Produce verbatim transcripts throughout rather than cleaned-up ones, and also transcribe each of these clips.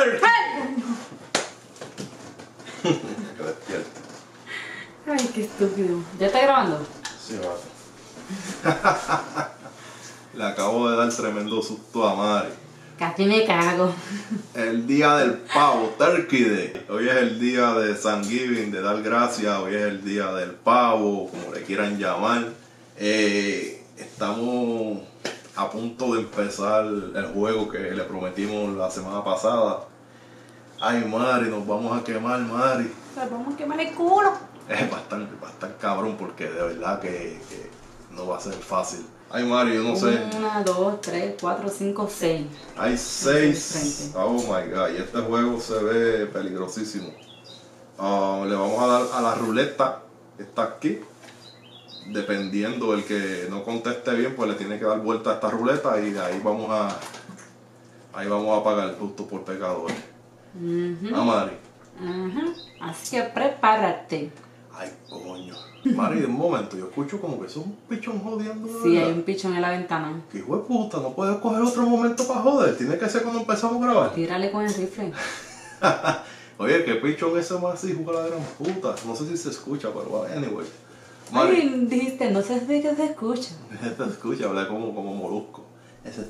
turkey. Que despierto. Ay, qué estúpido. ¿Ya está grabando? Sí, va. Le acabo de dar tremendo susto a Mari. Casi me cago. El día del pavo, Turkey Day. Hoy es el día de Thanksgiving, de dar gracias. Hoy es el día del pavo, como le quieran llamar. Eh, estamos a punto de empezar el juego que le prometimos la semana pasada. Ay, Mari, nos vamos a quemar, Mari. Nos vamos a quemar el culo. Es bastante, bastante cabrón porque de verdad que, que no va a ser fácil. Ay, Mari, yo no sé. Una, dos, tres, cuatro, cinco, seis. Hay seis. Oh my god, y este juego se ve peligrosísimo. Uh, le vamos a dar a la ruleta que está aquí. Dependiendo del que no conteste bien, pues le tiene que dar vuelta a esta ruleta y de ahí vamos a ahí vamos a pagar justo por pecadores. Uh-huh. ¿Ah, Mari? Uh-huh. Así que prepárate. Ay, coño. Mari, de un momento, yo escucho como que es un pichón jodiendo. Sí, hay un pichón en la ventana. Que hijo de puta, no puedes coger otro momento para joder. Tiene que ser cuando empezamos a grabar. Tírale con el rifle. Oye, qué pichón ese más hijo de la gran puta. No sé si se escucha, pero bueno, anyway. Mari, Ay, dijiste, no sé de qué se escucha. se escucha, hablé como, como molusco. Ese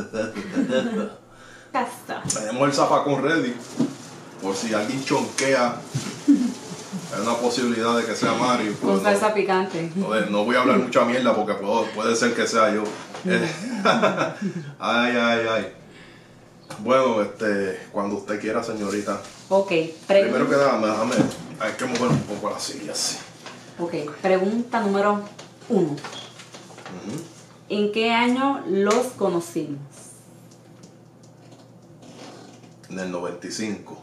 Casa. Tenemos el zapacón ready. Por si alguien chonquea. Hay una posibilidad de que sea Mario. Con salsa no, picante. No, no voy a hablar mucha mierda porque puedo, puede ser que sea yo. Ay, ay, ay. Bueno, este, cuando usted quiera, señorita. Ok, primero que nada, déjame, hay que mover un poco la silla así. Ok, pregunta número uno. Uh-huh. ¿En qué año los conocimos? En el noventa y cinco.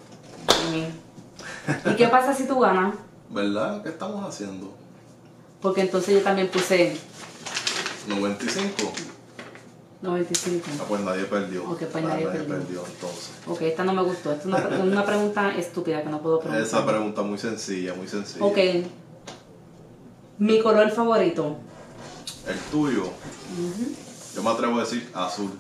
¿Y qué pasa si tú ganas? ¿Verdad? ¿Qué estamos haciendo? Porque entonces yo también puse noventa y cinco. noventa y cinco. Ah, pues nadie perdió. Ok, pues ah, nadie, nadie perdió. perdió entonces. Ok, esta no me gustó. Esta es una, una pregunta estúpida que no puedo preguntar. Esa pregunta muy sencilla, muy sencilla. Ok. Mi color favorito. El tuyo. Uh-huh. Yo me atrevo a decir azul.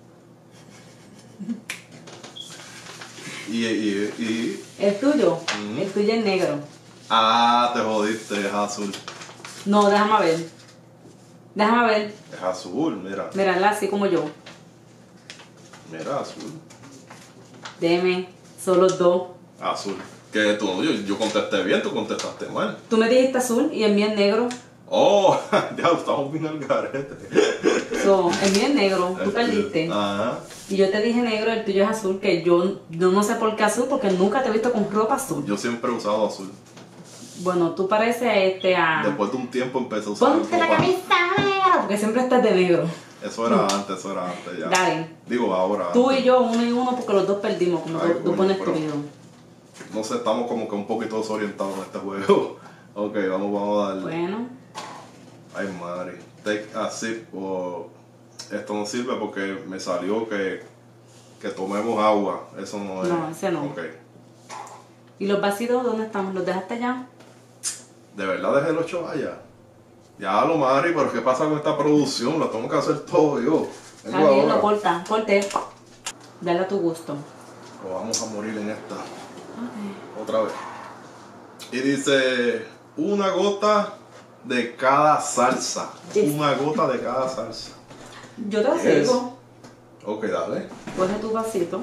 Y, y, y... ¿El tuyo? Uh-huh. El tuyo es negro. Ah, te jodiste, es azul. No, déjame ver. Déjame ver. Es azul, mira. Mírala así como yo. Mira, azul. Deme, solo dos. Azul. Que tú, yo, yo contesté bien, tú contestaste mal. Tú me dijiste azul y el mío es negro. Oh, ya estamos bien al garete. So, el mío es negro, tú perdiste. Ajá. Y yo te dije negro, el tuyo es azul, que yo, yo no sé por qué azul, porque nunca te he visto con ropa azul. Yo siempre he usado azul. Bueno, tú pareces este a... Después de un tiempo empecé a usar Ponte ropa. la camisa negra, porque siempre estás de negro. Eso era antes, eso era antes ya. Dale. Digo ahora. Tú antes. y yo, uno y uno, porque los dos perdimos, como Ay, tú, tú coño, pones pero- tu video. No sé, estamos como que un poquito desorientados en este juego. Ok, vamos, vamos a darle. Bueno, Ay, madre. Take a sip o... Esto no sirve porque me salió que, que tomemos agua. Eso no es. No, ese no. Ok. ¿y los vasitos dónde están? ¿Los dejaste allá? ¿De verdad dejé los ocho allá? Ya lo Mari, pero ¿qué pasa con esta producción? Lo tengo que hacer todo yo. Vengo Está bien, ahora. lo corta, corte. Dale a tu gusto. O vamos a morir en esta. Ok. Otra vez. Y dice, una gota de cada salsa. Yes. Una gota de cada salsa. Yo te lo Yes. sigo. Ok, dale. Coge tu vasito.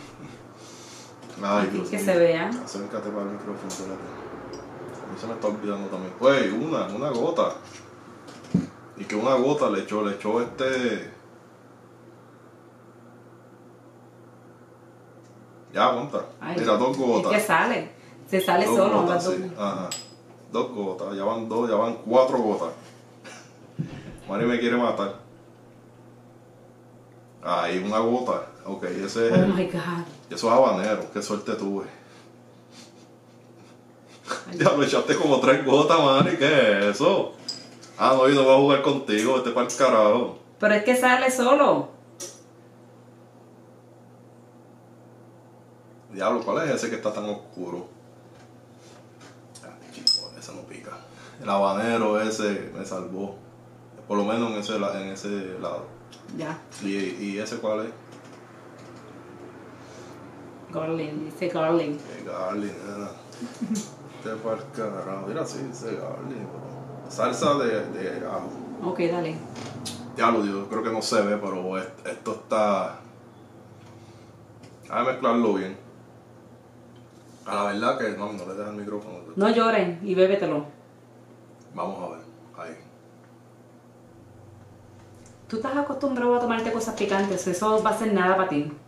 Ay, Aquí Dios que mío. se vea. Acércate para el micrófono, espérate. A mí se me está olvidando también. Güey, una, una gota. Y que una gota le echó, le echó este... Ya, aguanta. Ay, Mira, dos gotas. Es que sale. Se sale Dos solo. gotas, las dos. sí. Ajá. Dos gotas, ya van dos, ya van cuatro gotas. Mari me quiere matar. Ahí, una gota. Ok, ese es Oh el... my God. Eso es habanero, qué suerte tuve. Ay. Ya lo echaste como tres gotas, Mari, ¿qué es eso? Ah, no, yo no voy a jugar contigo, vete para el carajo. Pero es que sale solo. Diablo, ¿cuál es ese que está tan oscuro? Ah, chico, ese no pica. El habanero ese me salvó. Por lo menos en ese, la- en ese lado. Ya. ¿Y, y ese cuál es? Garling, dice garling. Que garlic, nena. Este para el carajo. Mira, sí, dice garlic. Pero... salsa de, de ajo. Ok, dale. Ya lo digo, creo que no se ve, pero esto está... a mezclarlo bien. A la verdad que no, no le dejes el micrófono. No lloren y bébetelo. Vamos a ver, ahí. Tú estás acostumbrado a tomarte cosas picantes, eso va a ser nada para ti.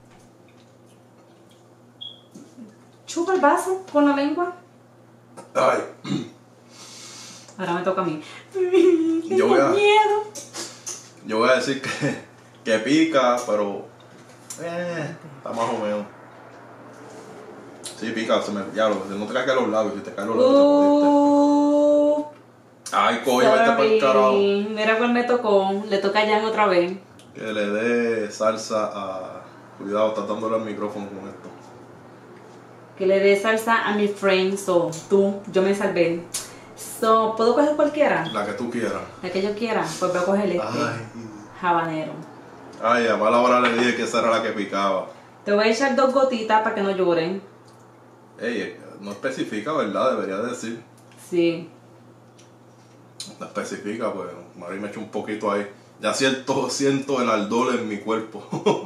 Chupa el vaso con la lengua. Ay. Ahora me toca a mí. Yo voy a, miedo. yo voy a decir que, que pica, pero eh, está más o menos. Sí, pica, se me, ya, no te caes los labios, si te caen los labios Uh, te jodiste. Ay, coño, vete para el carajo. Mira cuál me tocó, le toca a Jan otra vez. Que le dé salsa a... cuidado, está dándole al micrófono con esto. Que le dé salsa a mi friend, so, tú, yo me salvé. So, ¿puedo coger cualquiera? La que tú quieras. La que yo quiera, pues voy a coger este. Ay. Habanero. Ay, a mala hora le dije que esa era la que picaba. Te voy a echar dos gotitas para que no lloren. Ey, no especifica, ¿verdad? Debería decir. Sí. No especifica, pues Mari me echa un poquito ahí. Ya siento, siento el ardor en mi cuerpo.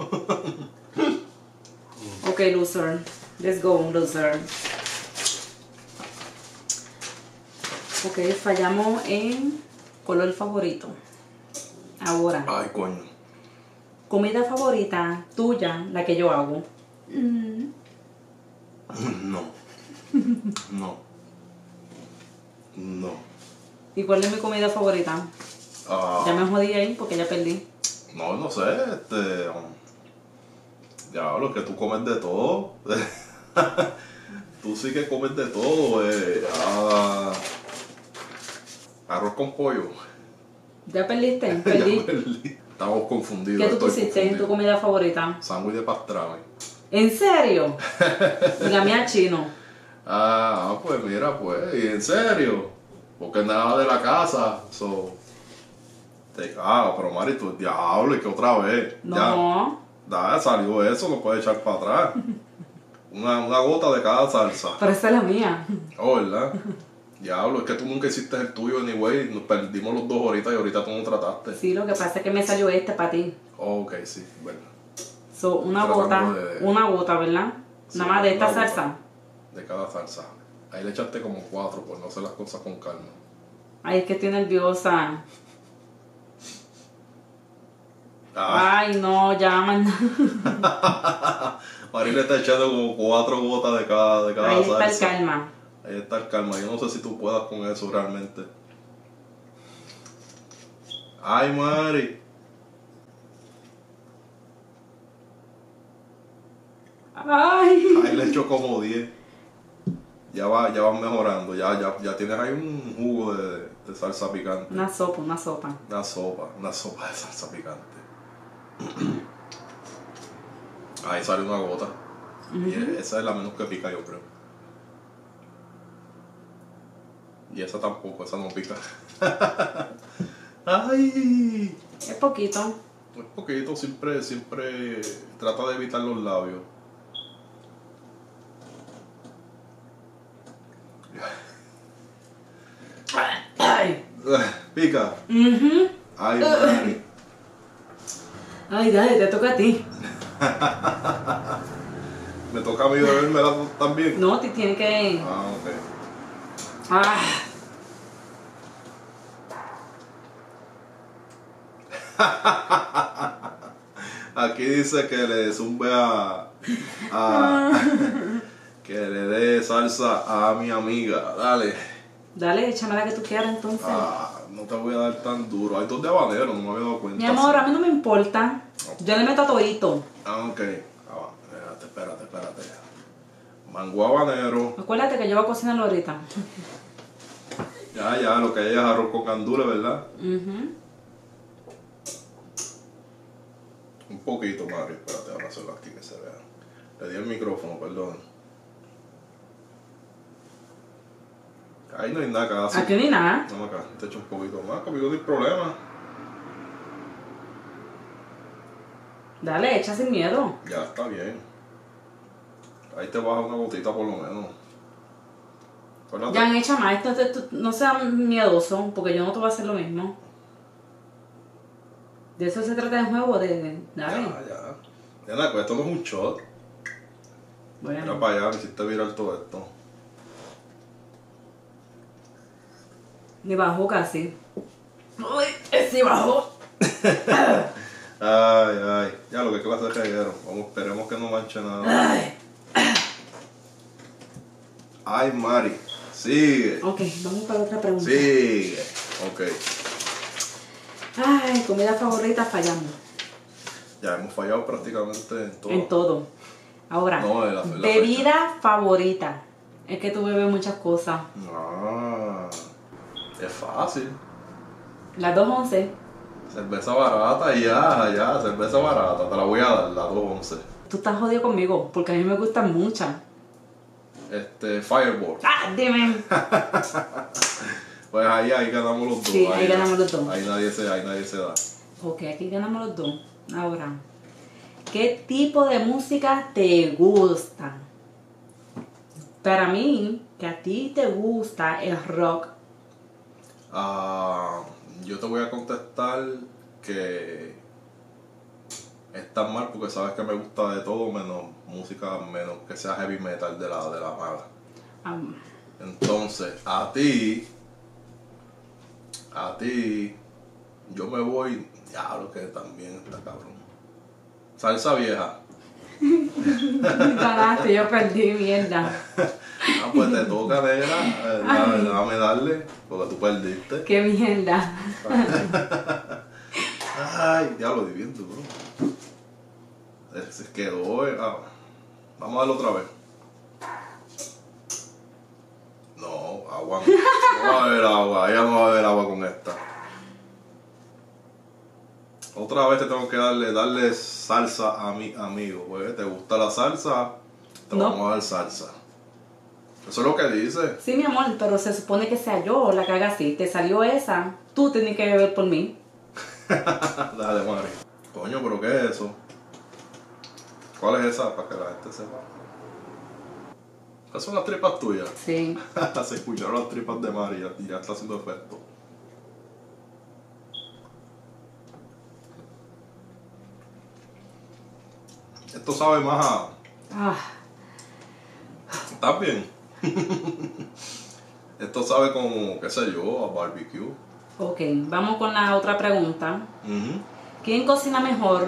Ok, loser. Let's go, loser. Ok, fallamos en color favorito. Ahora, Ay, coño. comida favorita tuya, la que yo hago. Mm. No. No. No. ¿Y cuál es mi comida favorita? Ah, Ya me jodí ahí porque ya perdí. no, no sé, este... um, ya, lo que tú comes de todo. Tú sí que comes de todo, eh. Ah, arroz con pollo. ¿Ya perdiste? Ya Perdí. perdí. Estamos confundidos. ¿Qué tú estoy pusiste en tu confundido. comida favorita? Sándwich de pastrami. ¿En serio? Y la mía chino. Ah, pues mira, pues, y en serio. Porque nada de la casa. So, te, ah, pero Mari, tú diablo, y que otra vez. No. Ya, ya salió eso, lo puedes echar para atrás. Una, una gota de cada salsa. Pero esa es la mía. Oh, ¿verdad? Diablo, es que tú nunca hiciste el tuyo, anyway. Nos perdimos los dos ahorita y ahorita tú no trataste. Sí, lo que pasa es que me salió este para ti. Oh, ok, sí, bueno. So, una Tratando gota, de- una gota, ¿verdad? Sí, Nada más de esta una gota salsa. De cada salsa. Ahí le echaste como cuatro, por no hacer las cosas con calma. Ay, es que estoy nerviosa. Ah, Ay, no, ya, man. Mari le está echando como cuatro gotas de cada, de cada Ahí está el salsa. calma. Ahí está el calma. Yo no sé si tú puedas con eso realmente. Ay, Mari. Ay. Ahí le echo como diez. Ya va, ya van mejorando. Ya, ya, ya tienes ahí un jugo de, de salsa picante. Una sopa, una sopa. Una sopa, una sopa de salsa picante. Ahí sale una gota. Y esa es la menos que pica, yo creo. Y esa tampoco, esa no pica. ¡Ay! Es poquito. Un poquito, siempre, siempre trata de evitar los labios. Ay. Pica. Ujú. Ay, Mari. Ay, dale, te toca a ti. Me toca a mí bebérmela también. No, te tiene que... Ah, ok. Ah. Aquí dice que le zumbe a, a que le dé salsa a mi amiga. Dale. Dale, échame la que tú quieras entonces. Ah, no te voy a dar tan duro. Hay dos de habanero, no me había dado cuenta. Mi amor, a mí no me importa. Yo le meto a todito. Ah, ok. Ah, espérate, espérate, espérate. Mango habanero. Acuérdate que yo voy a cocinarlo ahorita. Ya, ya, lo que hay es arroz con gandules, ¿verdad? Ujú. Un poquito, Mario. Espérate, ahora hacerlo aquí que se vea. Le di el micrófono, perdón. Ahí no hay nada casi. Aquí ni nada. No, acá, te echo un poquito más, conmigo no hay problema. Dale, echa sin miedo. Ya está bien. Ahí te baja una gotita por lo menos. Acuérdate. Ya han hecho más, esto, esto- no seas miedoso, porque yo no te voy a hacer lo mismo. De eso se trata el juego, de... de dale. Ya, ya. Nena, pues esto no es un shot. Mira Bueno, para allá, me hiciste viral todo esto. ni bajó casi. Uy, sí bajó. Ay, ay. Ya lo que clase de reguero. Vamos, esperemos que no manche nada. Ay. Ay, Mari. Sigue. Ok, vamos para otra pregunta. Sigue. Ok. Ay, comida favorita fallamos. Ya hemos fallado prácticamente en todo. En todo. Ahora, No, en la- en la bebida favorita. Es que tú bebes muchas cosas. Ah, es fácil. Las dos once. Cerveza barata y ya, ya, cerveza barata. Te la voy a dar, la dos once. Tú estás jodido conmigo, porque a mí me gustan muchas. Este, Fireball. ¡Ah, dime! Pues ahí, ahí ganamos los dos. Sí, ahí ganamos los dos. Ahí nadie se, ahí nadie se da. Ok, aquí ganamos los dos. Ahora, ¿qué tipo de música te gusta? Para mí, que a ti te gusta el rock. Ah, yo te voy a contestar que estás mal porque sabes que me gusta de todo menos música, menos que sea heavy metal de la, de la mala. Um, Entonces, a ti, a ti, yo me voy, diablo que también está cabrón. Salsa vieja. ganaste, yo perdí, mierda. Ah, pues te toca, negra, eh, dame, dame darle, porque tú perdiste. Qué mierda. Ay, diablo, diviendo, bro. Eh, Se quedó, eh, ah, vamos a darlo otra vez. No, agua. No va a haber agua, ya no va a haber agua con esta. Otra vez te tengo que darle, darle salsa a mi amigo, pues. ¿Te gusta la salsa? Te No. vamos a dar salsa. Eso es lo que dice. Sí, mi amor, pero se supone que sea yo la que haga así. Te salió esa, tú tienes que beber por mí. Dale, Mari. Coño, pero ¿qué es eso? ¿Cuál es esa? Para que la gente sepa. ¿Esas son las tripas tuyas? Sí. Se escucharon las tripas de Mari y ya está haciendo efecto. Esto sabe más a... Ah, ¿Estás bien? Esto sabe como, qué sé yo, a barbecue. ok, vamos con la otra pregunta. Ujú. ¿Quién cocina mejor?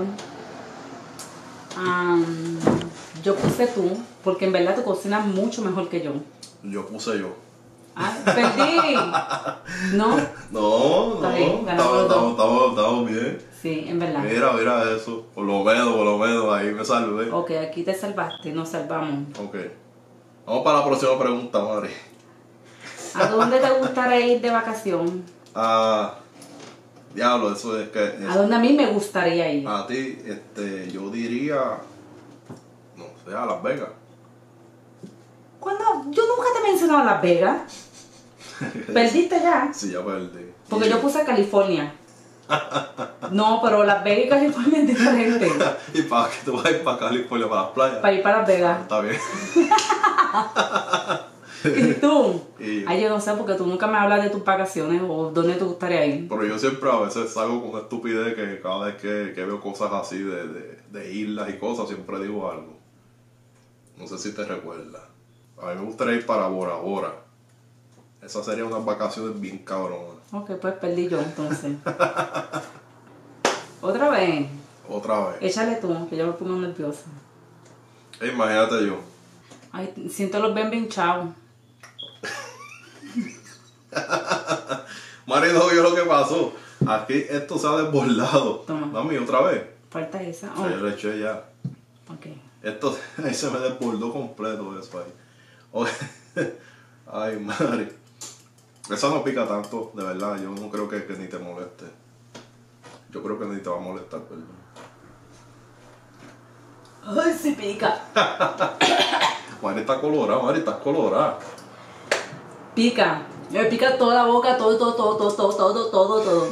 Am, yo puse tú, porque en verdad tú cocinas mucho mejor que yo. Yo puse yo. Ah, perdí. ¿No? No, Está no, bien, ganamos estamos, los dos. estamos, estamos, estamos bien. Sí, en verdad. Mira, mira eso. Por lo menos, por lo menos, ahí me salvé. Ok, aquí te salvaste, nos salvamos. Ok. Vamos para la próxima pregunta, Mari. ¿A dónde te gustaría ir de vacación? Ah, diablo, eso es que... es- ¿A dónde a mí me gustaría ir? a ti, este, yo diría... No sé, a Las Vegas. Cuando yo nunca te he mencionado Las Vegas. ¿Perdiste ya? Sí, ya perdí. Porque yo puse California. No, pero Las Vegas y California es diferente. ¿Y para qué tú vas a ir para California, para las playas? Para ir para Las Vegas. Está bien. ¿Y tú? Y yo. Ay, yo no sé, porque tú nunca me hablas de tus vacaciones o dónde te gustaría ir. Pero yo siempre a veces salgo con una estupidez que cada vez que, que veo cosas así de, de, de islas y cosas, siempre digo algo. No sé si te recuerdas. A mí me gustaría ir para Bora Bora. Esas serían unas vacaciones bien cabronas. Ok, pues perdí yo entonces. Otra vez. Otra vez. Échale tú, que yo me pongo nerviosa. Eh, Imagínate yo. Ay, siento los ben hinchados. Mari, no vio lo que pasó. Aquí esto se ha desbordado. Toma. Mami, otra vez. Falta esa. Sí, yo Oh, le eché ya. ok. Esto ahí se me desbordó completo eso ahí. Oye, ay, Mari. Esa no pica tanto, de verdad. Yo no creo que, que ni te moleste. Yo creo que ni te va a molestar, perdón. Ay, sí pica. Mari está colorada, Mari, estás colorada. Pica. Me pica toda la boca, todo, todo, todo, todo, todo, todo, todo, todo.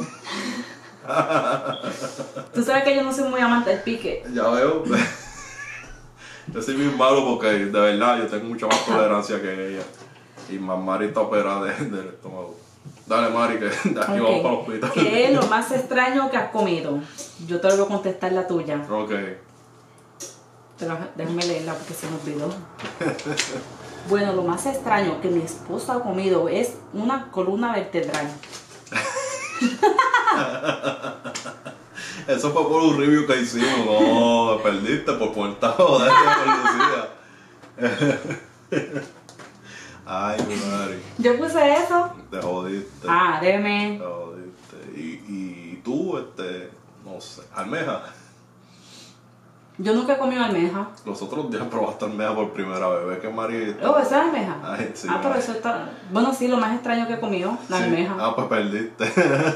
Tú sabes que yo no soy muy amante del pique. Ya veo. Yo soy bien malo porque de verdad yo tengo mucha más tolerancia que ella. Y más Mari está operada de- del estómago. Dale, Mari, que de aquí Ok. vamos para el hospital. ¿Qué es lo más extraño que has comido? Yo te lo voy a contestar la tuya. Ok. Pero déjame leerla porque se me olvidó. Bueno, lo más extraño que mi esposo ha comido es una columna vertebral. Eso fue por un review que hicimos. No, perdiste por ponerte a joder por Lucía. Ay, mi Mari. Yo puse eso. Te jodiste. Ah, deme. Te jodiste. Y, y tú, este, no sé, almeja. Yo nunca he comido almeja. Los otros días probaste almeja por primera vez. ¿Ves que Mari? Oh, ¿esa es almeja? Ay, sí, ah, pero Mari. eso está... Bueno, sí, lo más extraño que he comido, la Sí. almeja. Ah, pues perdiste.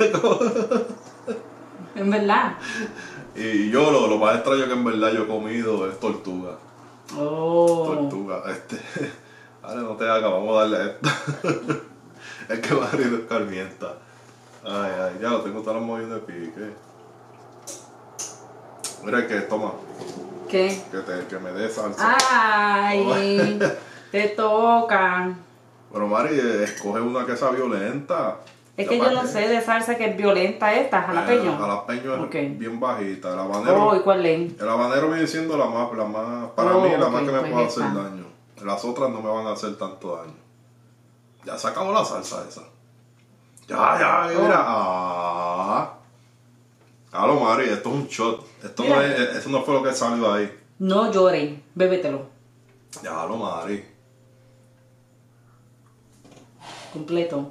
En verdad. Y yo lo, lo más extraño que en verdad yo he comido es tortuga. Oh. Tortuga, este. Vale, no te hagas, vamos a darle esto. Es que Mari no escarmienta. Ay, ay, ya lo tengo todas las movidas de pique. Mira que toma, ¿Qué? que, te, que me dé salsa. Ay, te toca. Pero Mari, eh, escoge una que sea violenta. Es Ya que yo pa' no qué. sé de salsa que es violenta esta, Eh, jalapeño. jalapeño es Ok. bien bajita. El habanero, Oh, ¿y cuál es? el habanero viene siendo la más, la más para Oh, mí, la ok, más que me pues puede esta. hacer daño. Las otras no me van a hacer tanto daño. Ya se acabó la salsa esa. Ya, ya, Oh. mira. Ah. Claro, Mari, esto es un shot. Esto no, Mira. es, eso no fue lo que salió ahí. No llores, bébetelo. Ya, lo Mari. Completo.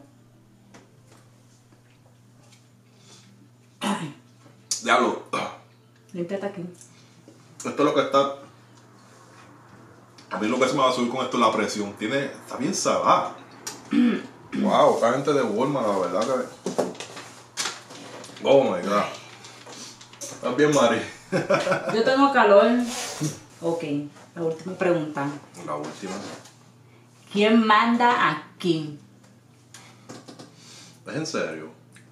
Diablo. Límpiate aquí. Esto es lo que está. A mí lo que se me va a subir con esto es la presión. Tiene. Está bien salada. Wow, esta gente de Walmart, la verdad que. Oh my god. ¿Estás bien, Mari? Yo tengo calor. Ok, la última pregunta. La última. ¿Quién manda aquí? ¿Es en serio?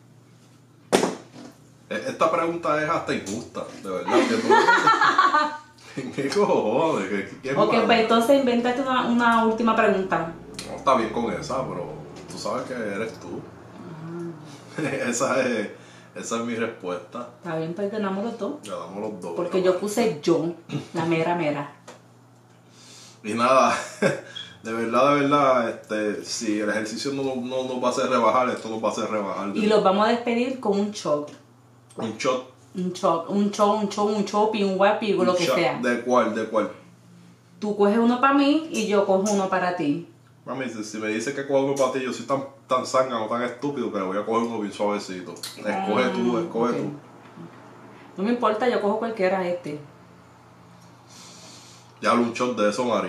E- Esta pregunta es hasta injusta, de verdad. Que no- ¿Qué cojones? ¿Qué, qué Ok, manda? pues entonces invéntate una, una última pregunta. No está bien con esa, pero tú sabes que eres tú. esa, es, esa es mi respuesta. Está bien, pues ganamos los dos. Ya damos los dos. Porque ¿no? yo puse yo, la mera mera. Y nada, de verdad, de verdad, este, si el ejercicio no, no nos va a hacer rebajar, esto nos va a hacer rebajar. Y los vamos a despedir con un shot. Un shot. Un shot, un show, un show, un chopi, un guapi, un lo que shot. sea. ¿De cuál? ¿De cuál? Tú coges uno para mí y yo cojo uno para ti. Mami, si, si me dice que cojo uno para ti, yo soy tan, tan zángano, tan estúpido que le voy a coger uno bien suavecito. Escoge tú, escoge ok. tú. No me importa, yo cojo cualquiera este. Ya hablo un shot de eso, Mari.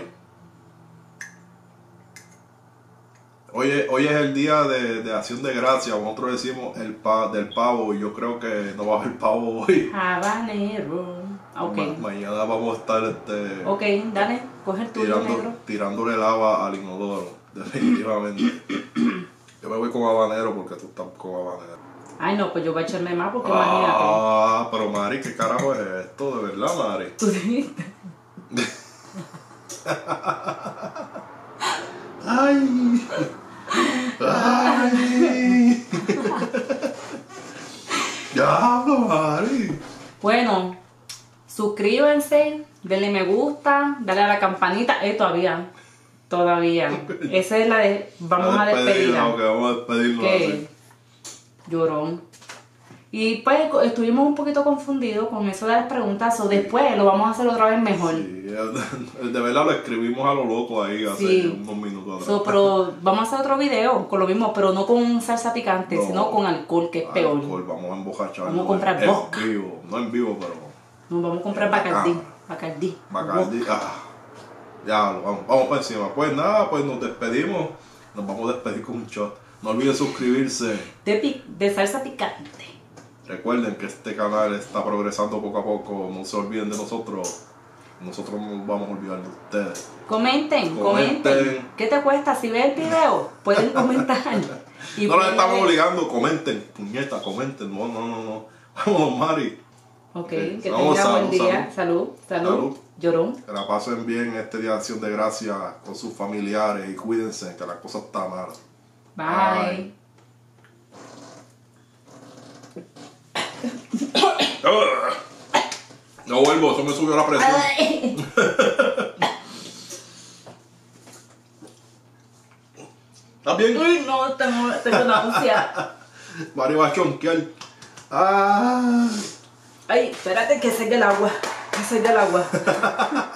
Hoy es, hoy es el día de, de acción de gracias, nosotros decimos el pa, del pavo y yo creo que no va a haber pavo hoy. Habanero. Ok. Ma- mañana vamos a estar este, Ok, dale, coge el tuyo, tirando, negro. tirándole lava al inodoro, definitivamente. Yo me voy con habanero porque tú estás con habanero. Ay, no, pues yo voy a echarme más porque imagínate. Ah, pero Mari, ¿qué carajo es esto? De verdad, Mari. Tú dijiste. Ay. Ay. Diablo, Mari. Bueno, suscríbanse, denle me gusta, dale a la campanita. Eh, todavía. Todavía. Esa es la de. Vamos a despedirla. Ok, vamos a despedirnos ¿Qué? así. Llorón. Y pues estuvimos un poquito confundidos con eso de las preguntas. O después lo vamos a hacer otra vez mejor. Sí, de verdad lo escribimos a lo loco ahí hace Sí. unos minutos atrás. So, pero vamos a hacer otro video con lo mismo, pero no con salsa picante, No. sino con alcohol, que es peor. Alcohol, vamos a embocacharnos. Vamos a comprar en vodka. vivo, no en vivo, pero Nos vamos a comprar Bacán. Bacardí. Bacardí. Bacardi. Ah, ya, lo vamos, vamos para encima. Pues nada, pues nos despedimos. Nos vamos a despedir con un shot. No olviden suscribirse. De, pi- de salsa picante. Recuerden que este canal está progresando poco a poco. No se olviden de nosotros. Nosotros no nos vamos a olvidar de ustedes. Comenten, comenten. Comenten. ¿Qué te cuesta? Si ves el video, pueden comentar. Y No nos pueden- estamos obligando, comenten. Puñeta, comenten. No, no, no, no. Vámonos, Mari. Ok, Okay. que Vamos, tengan salud, buen día. salud. Salud, salud. Salud. Llorón. Que la pasen bien este día de acción de gracias con sus familiares y cuídense que la cosa está mala. Bye. No vuelvo, eso me subió la presión. Ay. ¿Estás bien? Uy, no, tengo, tengo náusea. Mario va a chonquear. Ah. Ay, espérate que seque el agua. Que seque el agua.